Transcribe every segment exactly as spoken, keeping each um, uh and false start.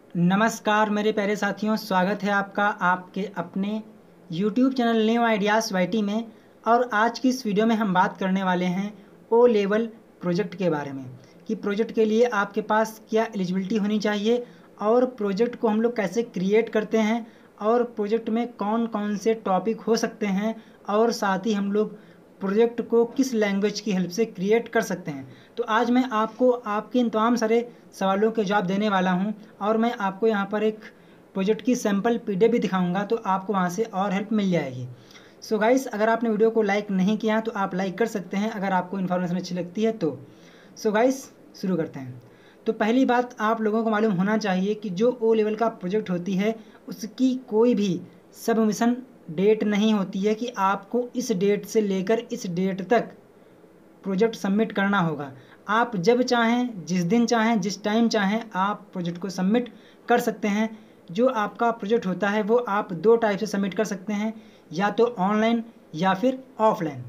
नमस्कार मेरे प्यारे साथियों, स्वागत है आपका आपके अपने YouTube channel new ideas YT में। और आज की इस वीडियो में हम बात करने वाले हैं ओ लेवल प्रोजेक्ट के बारे में कि प्रोजेक्ट के लिए आपके पास क्या एलिजिबिलिटी होनी चाहिए और प्रोजेक्ट को हम लोग कैसे क्रिएट करते हैं और प्रोजेक्ट में कौन कौन से टॉपिक हो सकते हैं और साथ ही हम लोग प्रोजेक्ट को किस लैंग्वेज की हेल्प से क्रिएट कर सकते हैं। तो आज मैं आपको आपके इन तमाम सारे सवालों के जवाब देने वाला हूं और मैं आपको यहां पर एक प्रोजेक्ट की सैम्पल पीडीएफ भी दिखाऊंगा, तो आपको वहां से और हेल्प मिल जाएगी। सो so गाइस, अगर आपने वीडियो को लाइक नहीं किया है तो आप लाइक कर सकते हैं अगर आपको इन्फॉर्मेशन अच्छी लगती है तो। सो so गाइस, शुरू करते हैं। तो पहली बात आप लोगों को मालूम होना चाहिए कि जो ओ लेवल का प्रोजेक्ट होती है उसकी कोई भी सबमिशन डेट नहीं होती है कि आपको इस डेट से लेकर इस डेट तक प्रोजेक्ट सबमिट करना होगा। आप जब चाहें, जिस दिन चाहें, जिस टाइम चाहें आप प्रोजेक्ट को सबमिट कर सकते हैं। जो आपका प्रोजेक्ट होता है वो आप दो टाइप से सबमिट कर सकते हैं, या तो ऑनलाइन या फिर ऑफलाइन।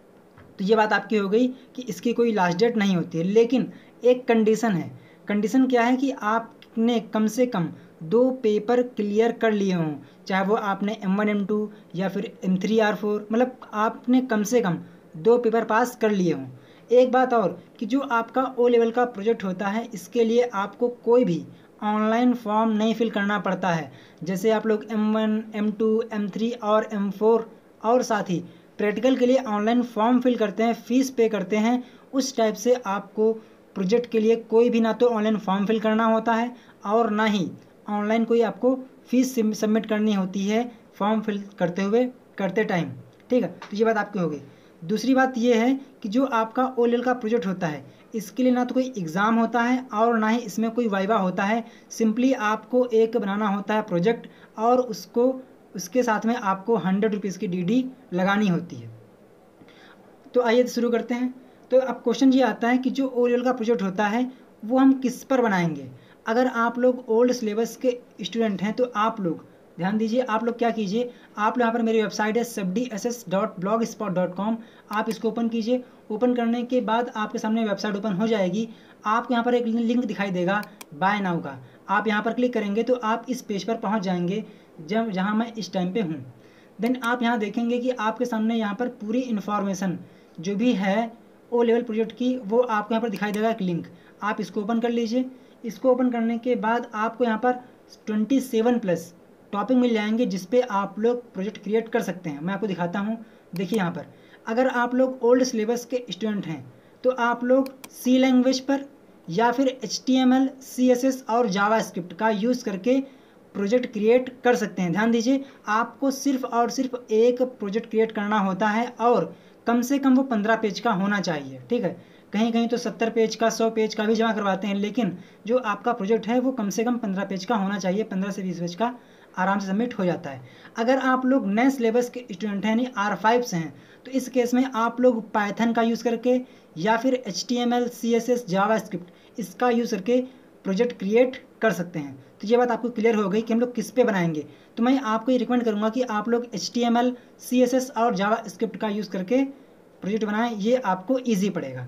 तो ये बात आपकी हो गई कि इसकी कोई लास्ट डेट नहीं होती है, लेकिन एक कंडीशन है। कंडीशन क्या है कि आपने कम से कम दो पेपर क्लियर कर लिए हों, चाहे वो आपने एम वन एम टू या फिर एम थ्री आर फोर, मतलब आपने कम से कम दो पेपर पास कर लिए हों। एक बात और कि जो आपका ओ लेवल का प्रोजेक्ट होता है इसके लिए आपको कोई भी ऑनलाइन फॉर्म नहीं फिल करना पड़ता है। जैसे आप लोग M one M two M three और एम फोर और साथ ही प्रैक्टिकल के लिए ऑनलाइन फॉर्म फिल करते हैं, फ़ीस पे करते हैं, उस टाइप से आपको प्रोजेक्ट के लिए कोई भी ना तो ऑनलाइन फॉर्म फिल करना होता है और ना ही ऑनलाइन कोई आपको फ़ीस सबमिट करनी होती है फॉर्म फिल करते हुए करते टाइम। ठीक है, तो ये बात आपकी हो गई। दूसरी बात ये है कि जो आपका ओ लेवल का प्रोजेक्ट होता है इसके लिए ना तो कोई एग्ज़ाम होता है और ना ही इसमें कोई वाइवा होता है। सिंपली आपको एक बनाना होता है प्रोजेक्ट और उसको उसके साथ में आपको हंड्रेड रुपीज़ की डीडी लगानी होती है। तो आइए शुरू करते हैं। तो अब क्वेश्चन ये आता है कि जो ओ लेवल का प्रोजेक्ट होता है वो हम किस पर बनाएंगे। अगर आप लोग ओल्ड सिलेबस के स्टूडेंट हैं तो आप लोग ध्यान दीजिए, आप लोग क्या कीजिए, आप यहाँ पर मेरी वेबसाइट है सब D S S dot blogspot dot com, आप इसको ओपन कीजिए। ओपन करने के बाद आपके सामने वेबसाइट ओपन हो जाएगी। आपको यहाँ पर एक लिंक दिखाई देगा बाय नाउ का, आप यहाँ पर क्लिक करेंगे तो आप इस पेज पर पहुँच जाएंगे जब जहाँ मैं इस टाइम पे हूँ। देन आप यहाँ देखेंगे कि आपके सामने यहाँ पर पूरी इन्फॉर्मेशन जो भी है ओ लेवल प्रोजेक्ट की वो आपको यहाँ पर दिखाई देगा एक लिंक, आप इसको ओपन कर लीजिए। इसको ओपन करने के बाद आपको यहाँ पर ट्वेंटी सेवन प्लस टॉपिक मिल जाएंगे जिस पे आप लोग प्रोजेक्ट क्रिएट कर सकते हैं। मैं आपको दिखाता हूँ। देखिए यहाँ पर अगर आप लोग ओल्ड सिलेबस के स्टूडेंट हैं तो आप लोग सी लैंग्वेज पर या फिर H T M L C S S और जावा स्क्रिप्ट का यूज़ करके प्रोजेक्ट क्रिएट कर सकते हैं। ध्यान दीजिए, आपको सिर्फ और सिर्फ एक प्रोजेक्ट क्रिएट करना होता है और कम से कम वो पंद्रह पेज का होना चाहिए। ठीक है, कहीं कहीं तो सत्तर पेज का सौ पेज का भी जमा करवाते हैं, लेकिन जो आपका प्रोजेक्ट है वो कम से कम पंद्रह पेज का होना चाहिए। पंद्रह से बीस पेज का आराम से सबमिट हो जाता है। अगर आप लोग नए सिलेबस के स्टूडेंट हैं यानी आर फाइव से हैं तो इस केस में आप लोग पाइथन का यूज़ करके या फिर H T M L C S S JavaScript इसका यूज़ करके प्रोजेक्ट क्रिएट कर सकते हैं। तो ये बात आपको क्लियर हो गई कि हम लोग किस पे बनाएंगे। तो मैं आपको ये रिकमेंड करूँगा कि आप लोग H T M L C S S और जावा स्क्रिप्ट का यूज़ करके प्रोजेक्ट बनाएं, ये आपको ईजी पड़ेगा।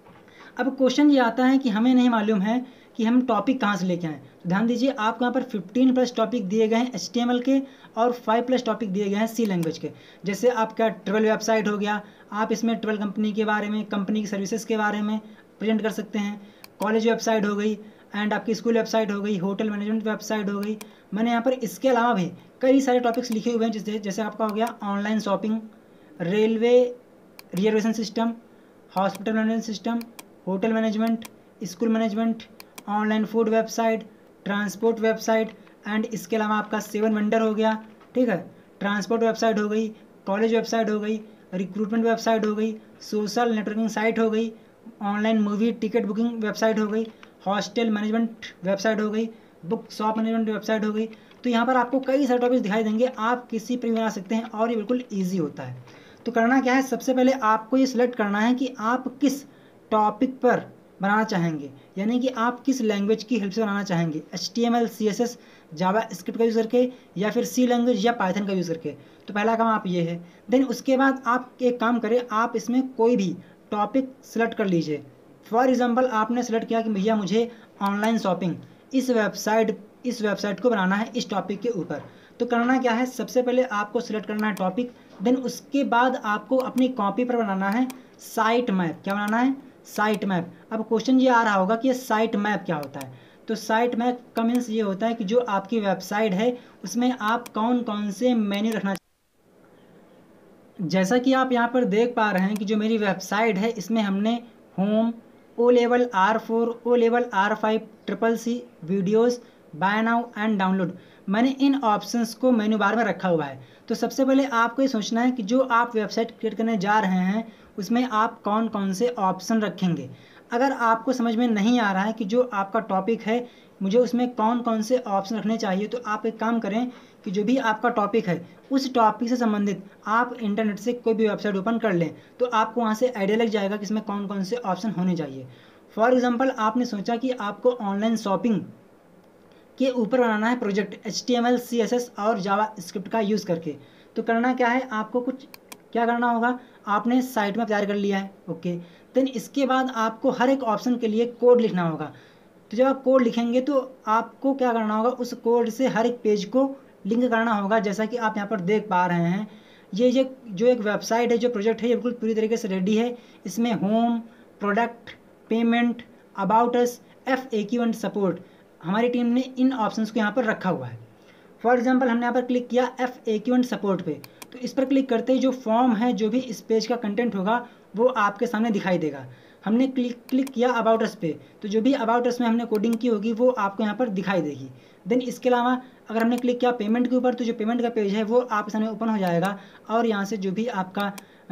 अब क्वेश्चन ये आता है कि हमें नहीं मालूम है कि हम टॉपिक कहाँ से लेके आएँ। तो ध्यान दीजिए, आपको यहाँ पर फिफ्टीन प्लस टॉपिक दिए गए हैं एच टी एम एल के और फाइव प्लस टॉपिक दिए गए हैं सी लैंग्वेज के। जैसे आपका ट्रेवल वेबसाइट हो गया, आप इसमें ट्रेवल कंपनी के बारे में, कंपनी की सर्विसेज के बारे में प्रेजेंट कर सकते हैं। कॉलेज वेबसाइट हो गई एंड आपकी स्कूल वेबसाइट हो गई, होटल मैनेजमेंट वेबसाइट हो गई। मैंने यहाँ पर इसके अलावा भी कई सारे टॉपिक्स लिखे हुए हैं, जैसे जैसे आपका हो गया online shopping, railway reservation system, hospital management system, hotel management, school management, online food website, transport website and इसके अलावा आपका सेवन वंडर हो गया। ठीक है, ट्रांसपोर्ट वेबसाइट हो गई, कॉलेज वेबसाइट हो गई, रिक्रूटमेंट वेबसाइट हो गई, सोशल नेटवर्किंग साइट हो गई, online movie ticket booking website हो गई, हॉस्टल मैनेजमेंट वेबसाइट हो गई, बुक शॉप मैनेजमेंट वेबसाइट हो गई। तो यहाँ पर आपको कई सारे टॉपिक्स दिखाई देंगे, आप किसी पर भी बना सकते हैं और ये बिल्कुल ईजी होता है। तो करना क्या है, सबसे पहले आपको ये सिलेक्ट करना है कि आप किस टॉपिक पर बनाना चाहेंगे, यानी कि आप किस लैंग्वेज की हेल्प से बनाना चाहेंगे, H T M L C S S JavaScript का यूज़ करके या फिर सी लैंग्वेज या पाइथन का यूज़ करके। तो पहला काम आप ये है। देन उसके बाद आप एक काम करें, आप इसमें कोई भी टॉपिक सेलेक्ट कर लीजिए। फॉर एग्जांपल आपने सेलेक्ट किया कि भैया मुझे ऑनलाइन शॉपिंग, इस वेबसाइट इस वेबसाइट को बनाना है इस टॉपिक के ऊपर। तो करना क्या है, सबसे पहले आपको सिलेक्ट करना है टॉपिक, देन उसके बाद आपको अपनी कॉपी पर बनाना है साइट मैप। क्या बनाना है, साइट मैप। अब क्वेश्चन ये आ रहा होगा कि ये साइट मैप क्या होता है। तो साइट मैप का मीन्स ये होता है कि जो आपकी वेबसाइट है उसमें आप कौन कौन से मेन्यू रखना। जैसा कि आप यहाँ पर देख पा रहे हैं कि जो मेरी वेबसाइट है इसमें हमने home, O level R four, O level R five, triple C, videos, buy now and download, मैंने इन ऑप्शंस को मेन्यू बार में रखा हुआ है। तो सबसे पहले आपको ये सोचना है कि जो आप वेबसाइट क्रिएट करने जा रहे हैं उसमें आप कौन कौन से ऑप्शन रखेंगे। अगर आपको समझ में नहीं आ रहा है कि जो आपका टॉपिक है मुझे उसमें कौन कौन से ऑप्शन रखने चाहिए, तो आप एक काम करें कि जो भी आपका टॉपिक है उस टॉपिक से संबंधित आप इंटरनेट से कोई भी वेबसाइट ओपन कर लें, तो आपको वहाँ से आइडिया लग जाएगा कि इसमें कौन कौन से ऑप्शन होने चाहिए। फॉर एग्जांपल आपने सोचा कि आपको ऑनलाइन शॉपिंग के ऊपर बनाना है project H T M L, C S S और जावा स्क्रिप्ट का यूज़ करके। तो करना क्या है, आपको कुछ क्या करना होगा, आपने साइट में तैयार कर लिया है, ओके। देन इसके बाद आपको हर एक ऑप्शन के लिए कोड लिखना होगा। तो जब आप कोड लिखेंगे तो आपको क्या करना होगा, उस कोड से हर एक पेज को लिंक करना होगा। जैसा कि आप यहाँ पर देख पा रहे हैं ये ये जो एक वेबसाइट है, जो प्रोजेक्ट है, ये बिल्कुल पूरी तरीके से रेडी है। इसमें home, product, payment, about us, F A Q and support, हमारी टीम ने इन ऑप्शंस को यहाँ पर रखा हुआ है। फॉर एग्जांपल हमने यहाँ पर क्लिक किया F A Q and support पे, तो इस पर क्लिक करते ही जो फॉर्म है, जो भी इस पेज का कंटेंट होगा वो आपके सामने दिखाई देगा। हमने क्लिक क्लिक किया अबाउट अस पे, तो जो भी अबाउट अस में हमने कोडिंग की होगी वो आपको यहाँ पर दिखाई देगी। देन इसके अलावा अगर हमने क्लिक किया पेमेंट के ऊपर, तो जो पेमेंट का पेज है वो आपके सामने ओपन हो जाएगा और यहाँ से जो भी आपका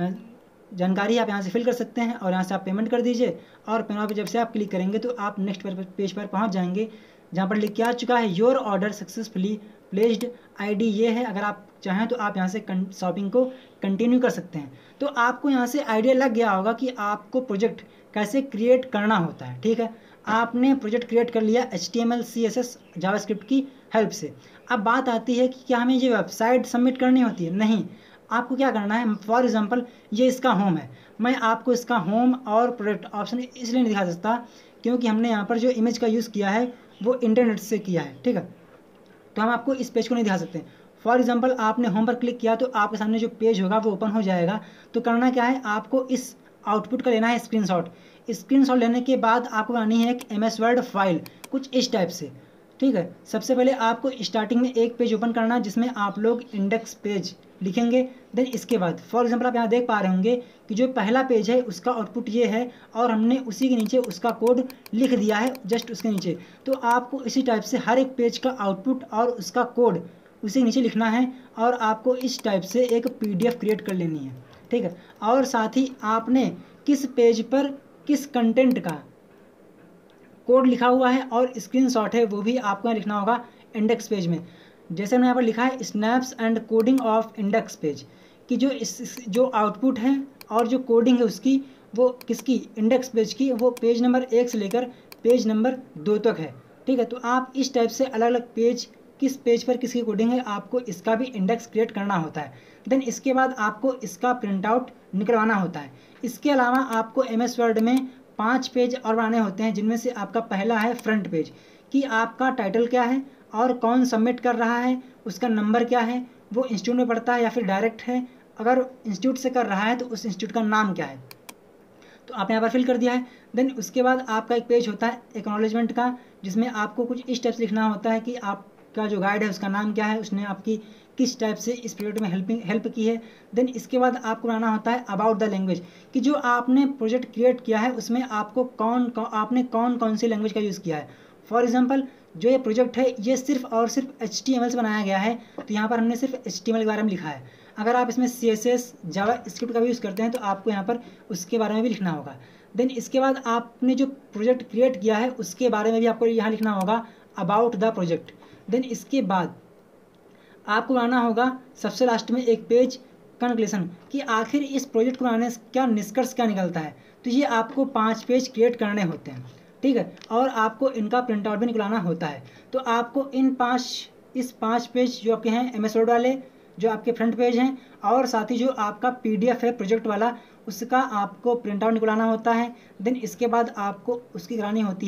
जानकारी आप यहाँ से फिल कर सकते हैं और यहाँ से आप पेमेंट कर दीजिए। और पेमेंट पर जब से आप क्लिक करेंगे तो आप नेक्स्ट पेज पर पहुँच जाएंगे, जहाँ पर लिख के आ चुका है your order successfully placed, ID ये है। अगर आप चाहें तो आप यहाँ से शॉपिंग को कंटिन्यू कर सकते हैं। तो आपको यहाँ से आइडिया लग गया होगा कि आपको प्रोजेक्ट कैसे क्रिएट करना होता है, ठीक है। आपने प्रोजेक्ट क्रिएट कर लिया H T M L, C S S, JavaScript की हेल्प से। अब बात आती है कि क्या हमें ये वेबसाइट सबमिट करनी होती है? नहीं, आपको क्या करना है, फॉर एग्जांपल ये इसका होम है, मैं आपको इसका होम और प्रोडक्ट ऑप्शन इसलिए नहीं दिखा सकता क्योंकि हमने यहाँ पर जो इमेज का यूज़ किया है वो इंटरनेट से किया है, ठीक है। तो हम आपको इस पेज को नहीं दिखा सकते। फॉर एग्जांपल आपने होम पर क्लिक किया तो आपके सामने जो पेज होगा वो ओपन हो जाएगा। तो करना क्या है, आपको इस आउटपुट का लेना है स्क्रीनशॉट। स्क्रीनशॉट लेने के बाद आपको बनानी है एक एम एस वर्ड फाइल कुछ इस टाइप से, ठीक है। सबसे पहले आपको स्टार्टिंग में एक पेज ओपन करना है जिसमें आप लोग इंडेक्स पेज लिखेंगे। देन इसके बाद फॉर एग्जांपल आप यहाँ देख पा रहे होंगे कि जो पहला पेज है उसका आउटपुट ये है और हमने उसी के नीचे उसका कोड लिख दिया है जस्ट उसके नीचे। तो आपको इसी टाइप से हर एक पेज का आउटपुट और उसका कोड उसी के नीचे लिखना है और आपको इस टाइप से एक पी डी एफ क्रिएट कर लेनी है, ठीक है। और साथ ही आपने किस पेज पर किस कंटेंट का कोड लिखा हुआ है और स्क्रीनशॉट है वो भी आपको यहाँ लिखना होगा इंडेक्स पेज में। जैसे हमने यहाँ पर लिखा है snaps and coding of index page, कि जो इस जो आउटपुट है और जो कोडिंग है उसकी वो किसकी, इंडेक्स पेज की, वो पेज नंबर एक से लेकर पेज नंबर दो तक है, ठीक है। तो आप इस टाइप से अलग अलग पेज, किस पेज पर किसकी कोडिंग है, आपको इसका भी इंडेक्स क्रिएट करना होता है। देन इसके बाद आपको इसका प्रिंट आउट निकलवाना होता है। इसके अलावा आपको एम एस वर्ड में पाँच पेज और बनाने होते हैं, जिनमें से आपका पहला है फ्रंट पेज, कि आपका टाइटल क्या है और कौन सबमिट कर रहा है, उसका नंबर क्या है, वो इंस्टीट्यूट में पढ़ता है या फिर डायरेक्ट है, अगर इंस्टीट्यूट से कर रहा है तो उस इंस्टीट्यूट का नाम क्या है, तो आपने यहाँ पर फिल कर दिया है। देन उसके बाद आपका एक पेज होता है एक्नॉलेजमेंट का, जिसमें आपको कुछ इस टाइप से लिखना होता है कि आपका जो गाइड है उसका नाम क्या है, उसने आपकी किस टाइप से इस प्रोजेक्ट में हेल्पिंग हेल्प की है। देन इसके बाद आपको बनाना होता है अबाउट द लैंग्वेज, कि जो आपने प्रोजेक्ट क्रिएट किया है उसमें आपको कौन कौन आपने कौन कौन सी लैंग्वेज का यूज़ किया है। फॉर एग्जांपल जो ये प्रोजेक्ट है ये सिर्फ और सिर्फ एच टी एम एल से बनाया गया है, तो यहाँ पर हमने सिर्फ एच टी एम एल के बारे में लिखा है। अगर आप इसमें C S S, JavaScript का भी यूज़ करते हैं तो आपको यहाँ पर उसके बारे में भी लिखना होगा। देन इसके बाद आपने जो प्रोजेक्ट क्रिएट किया है उसके बारे में भी आपको यहाँ लिखना होगा अबाउट द प्रोजेक्ट। देन इसके बाद आपको बनाना होगा सबसे लास्ट में एक पेज कंक्लूजन, कि आखिर इस प्रोजेक्ट को बनाने से क्या निष्कर्ष क्या निकलता है। तो ये आपको पाँच पेज क्रिएट करने होते हैं, ठीक है, और आपको इनका प्रिंट आउट भी निकलाना होता है। तो आपको इन पाँच इस पाँच पेज जो आपके हैं एम एस वर्ड वाले, जो आपके फ्रंट पेज हैं, और साथ ही जो आपका पी डी एफ है प्रोजेक्ट वाला, उसका आपको प्रिंट आउट निकलाना होता है। देन इसके बाद आपको उसकी करानी होती है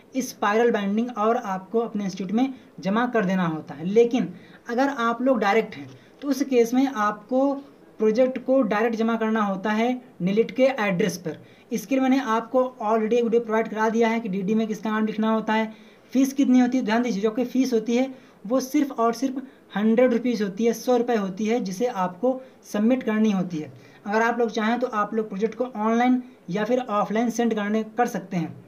स्पाइरल बाइंडिंग और आपको अपने इंस्टीट्यूट में जमा कर देना होता है। लेकिन अगर आप लोग डायरेक्ट हैं तो उस केस में आपको प्रोजेक्ट को डायरेक्ट जमा करना होता है नीलिट के एड्रेस पर। इसके लिए मैंने आपको ऑलरेडी एक वीडियो प्रोवाइड करा दिया है कि डीडी में किसका नाम लिखना होता है, फीस कितनी होती है। ध्यान दीजिए, जो कि फीस होती है वो सिर्फ और सिर्फ हंड्रेड रुपीज़ होती है, सौ रुपये होती है, जिसे आपको सबमिट करनी होती है। अगर आप लोग चाहें तो आप लोग प्रोजेक्ट को ऑनलाइन या फिर ऑफलाइन सेंड करने कर सकते हैं।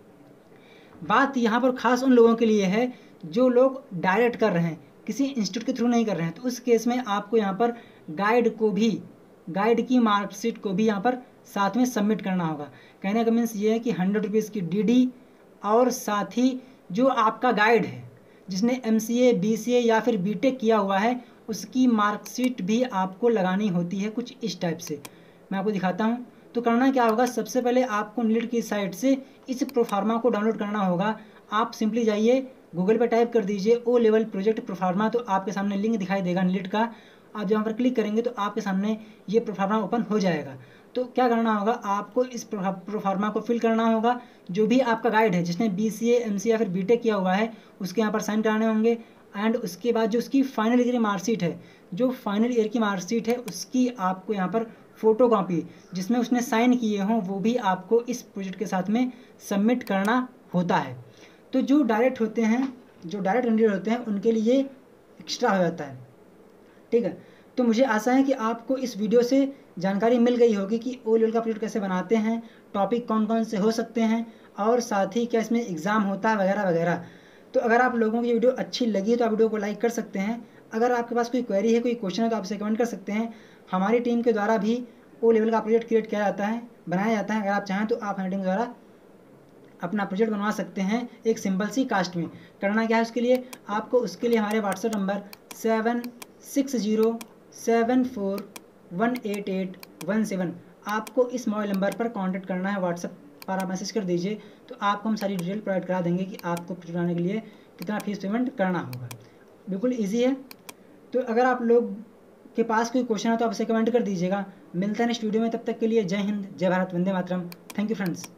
बात यहाँ पर खास उन लोगों के लिए है जो लोग डायरेक्ट कर रहे हैं, किसी इंस्टीट्यूट के थ्रू नहीं कर रहे हैं। तो उस केस में आपको यहाँ पर गाइड को भी, गाइड की मार्कशीट को भी यहाँ पर साथ में सबमिट करना होगा। कहने का मीन्स ये है कि हंड्रेड रुपीज़ की डीडी और साथ ही जो आपका गाइड है जिसने एमसीए, बीसीए या फिर बीटेक किया हुआ है, उसकी मार्कशीट भी आपको लगानी होती है कुछ इस टाइप से। मैं आपको दिखाता हूँ। तो करना क्या होगा, सबसे पहले आपको नीलिट की साइट से इस प्रोफार्मा को डाउनलोड करना होगा। आप सिंपली जाइए गूगल पर टाइप कर दीजिए ओ लेवल प्रोजेक्ट प्रोफार्मा, तो आपके सामने लिंक दिखाई देगा नीलिट का। आप जहाँ पर क्लिक करेंगे तो आपके सामने ये प्रोफार्मा ओपन हो जाएगा। तो क्या करना होगा, आपको इस प्रोफार्मा को फिल करना होगा। जो भी आपका गाइड है जिसने बीसीए, एमसीए या फिर बीटेक किया हुआ है, उसके यहाँ पर साइन कराने होंगे। एंड उसके बाद जो उसकी फाइनल ईयर की मार्कशीट है, जो फाइनल ईयर की मार्कशीट है उसकी आपको यहाँ पर फोटो कॉपी जिसमें उसने साइन किए हों वो भी आपको इस प्रोजेक्ट के साथ में सबमिट करना होता है। तो जो डायरेक्ट होते हैं, जो डायरेक्ट कैंडिडेट होते हैं, उनके लिए एक्स्ट्रा हो जाता है। ठीक है, तो मुझे आशा है कि आपको इस वीडियो से जानकारी मिल गई होगी कि ओ लेवल का प्रोजेक्ट कैसे बनाते हैं, टॉपिक कौन कौन से हो सकते हैं और साथ ही क्या इसमें एग्ज़ाम होता है वगैरह वगैरह। तो अगर आप लोगों को ये वीडियो अच्छी लगी तो आप वीडियो को लाइक कर सकते हैं। अगर आपके पास कोई क्वेरी है, कोई क्वेश्चन है तो आप इसे कमेंट कर सकते हैं। हमारी टीम के द्वारा भी ओ लेवल का प्रोजेक्ट क्रिएट किया जाता है, बनाया जाता है। अगर आप चाहें तो आप हमारी टीम द्वारा अपना प्रोजेक्ट बनवा सकते हैं एक सिंपल सी कास्ट में। करना क्या है उसके लिए, आपको उसके लिए हमारे WhatsApp number seven six zero seven four one eight eight one seven, आपको इस मोबाइल नंबर पर कांटेक्ट करना है। व्हाट्सएप पर आप मैसेज कर दीजिए तो आपको हम सारी डिटेल प्रोवाइड करा देंगे कि आपको प्रोजेक्ट बनाने के लिए कितना फीस पेमेंट करना होगा। बिल्कुल ईजी है। तो अगर आप लोग के पास कोई क्वेश्चन है तो आप इसे कमेंट कर दीजिएगा। मिलते हैं नेक्स्ट वीडियो में, तब तक के लिए जय हिंद, जय भारत, वंदे मातरम। Thank you friends.